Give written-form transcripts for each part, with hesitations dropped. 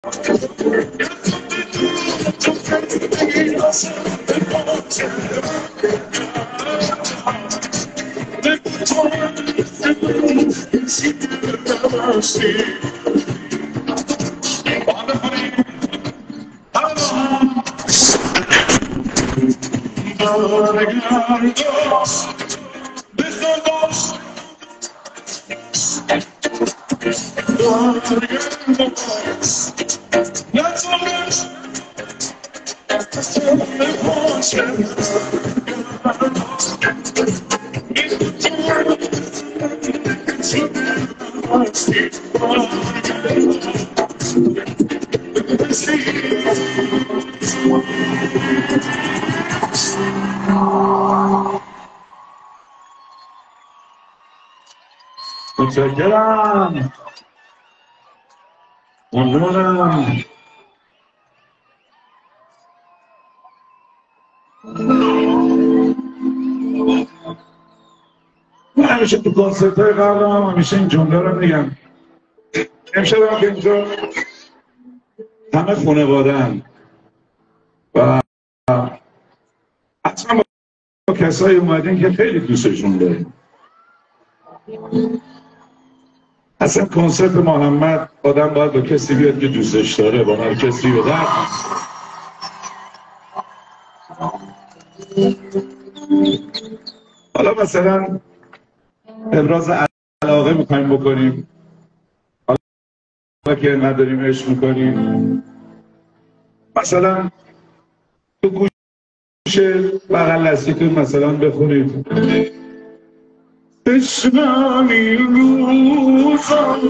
متشکرم. ممنونم. من همیشه تو کنسرت های قبلم همیشه این جمله رو میگم. امشب هم که اینجا همه خانواده‌ان و حتما با کسایی اومدین که خیلی دوستشون داریم. اصلا کنسرت محمد آدم باید با کسی بیاد که دوستش داره، با هر کسی به درد. حالا مثلا ابراز علاقه میخوایم بکنیم، حالا که نداریم عشق میکنیم، مثلا تو گوش بغل دستیتون مثلا بخونید تشنمی روزم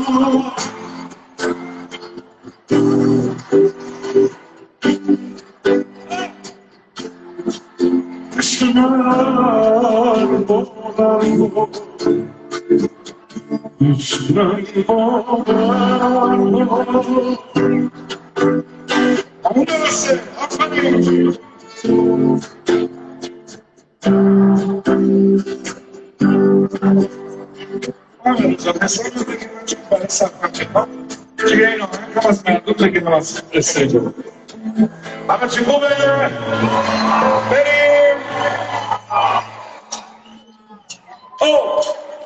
تشنم بارم تشنم بارم اون درسته آفرین حساب بگیرم چون برای صفحه ها توی این آهنگ هم از مردم بگیرم از استیجو. همه چی خوبه؟ بریم! او!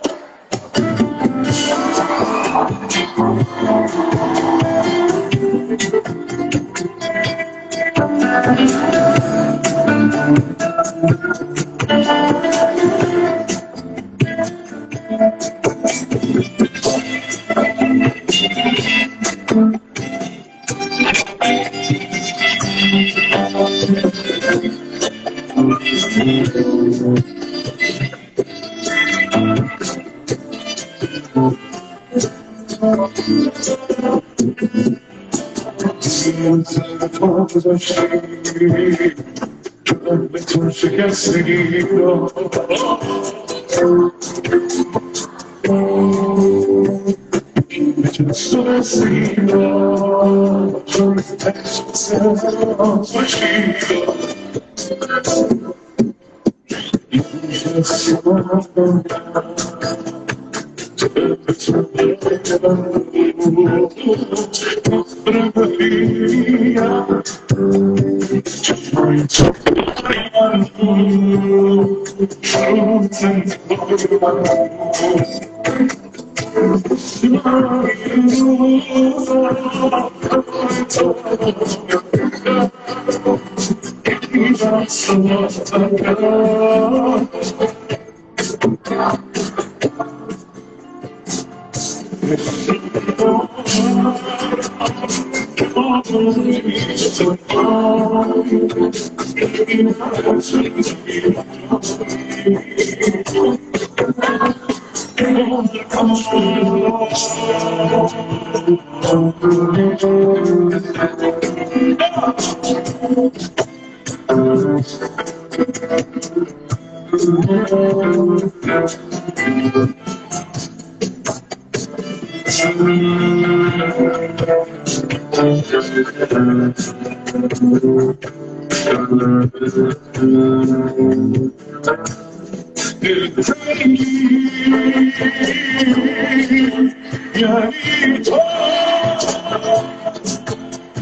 به تو شکستگی را به جست و رسی را چون تشخیص خوشی را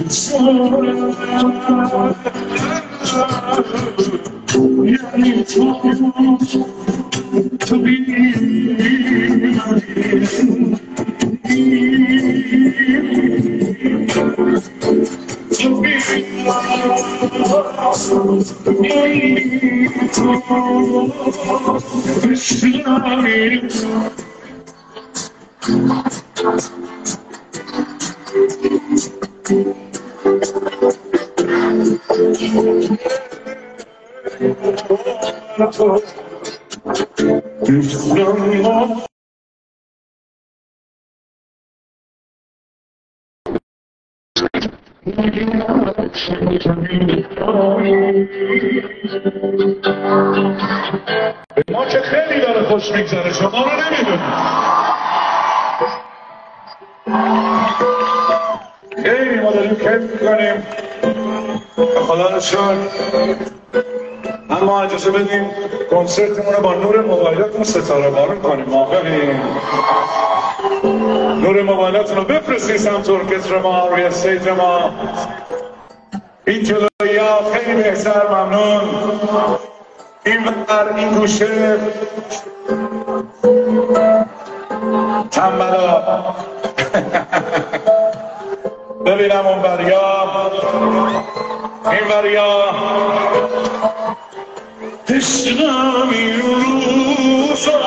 یعنی تو ما که خیلی داره خوش میگذره، شما رو نمیدونید. خیلی ما داریم کیف میکنیم، خدا رو شکر. اما اجازه بدیم کنسرتمون رو با نور موبایلاتون ستاره بارون کنیم. موافقین؟ نور موبایلاتون رو بفرستید سمت ارکستر ما روی استیج ما. این جلویی ها خیلی بهتر، ممنون. این ور، این گوشه تنبلا. ببینم اون بریا، این بریا. عشقم این روزا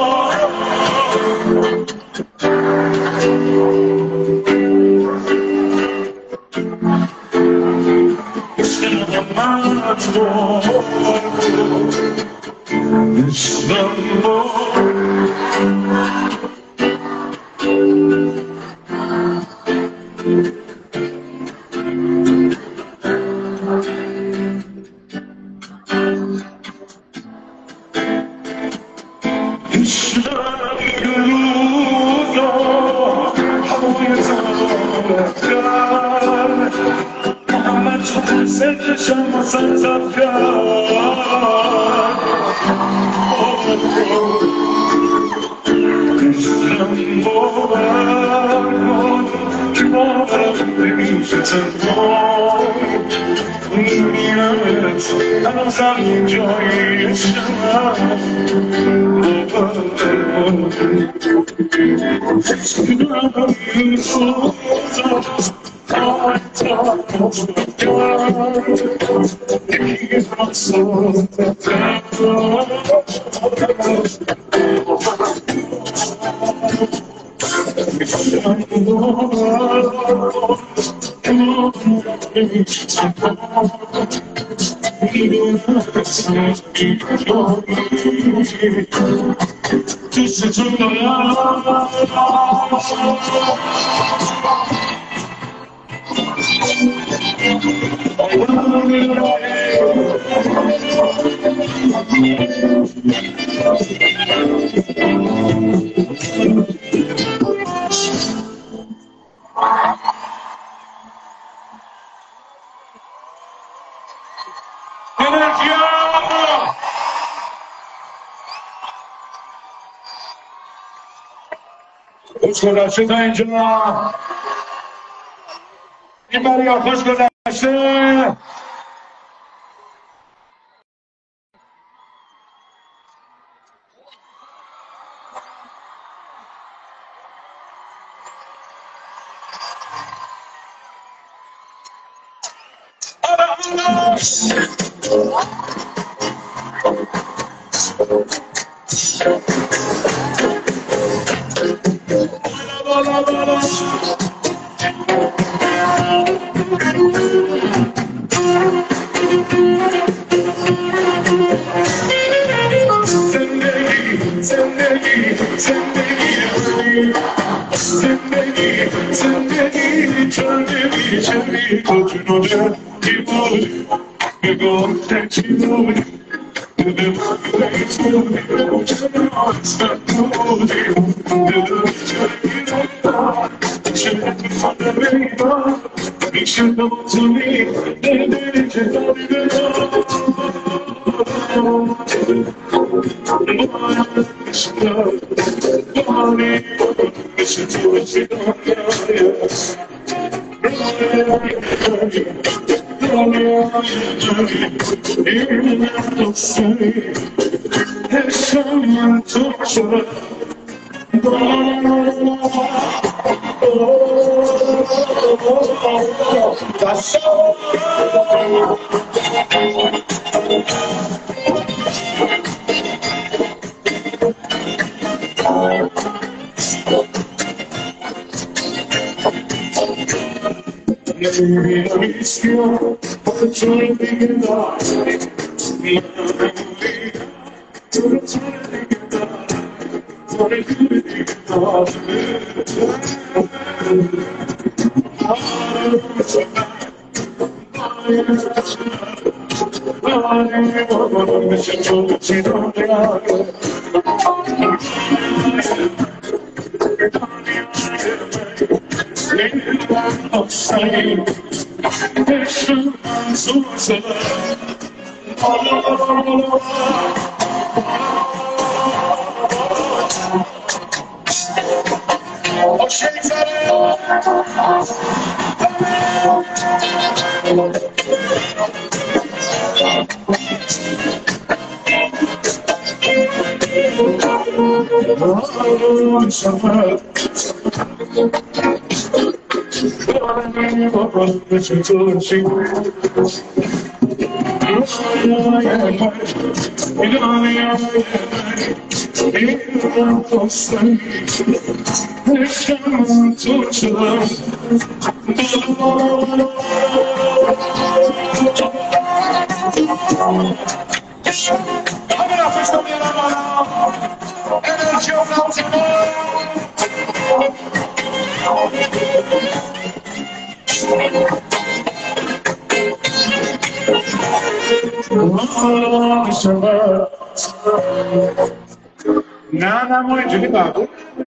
خوش گذشته تا اینجا. این بریا خوش گذشته. نه ما اینجوری مردم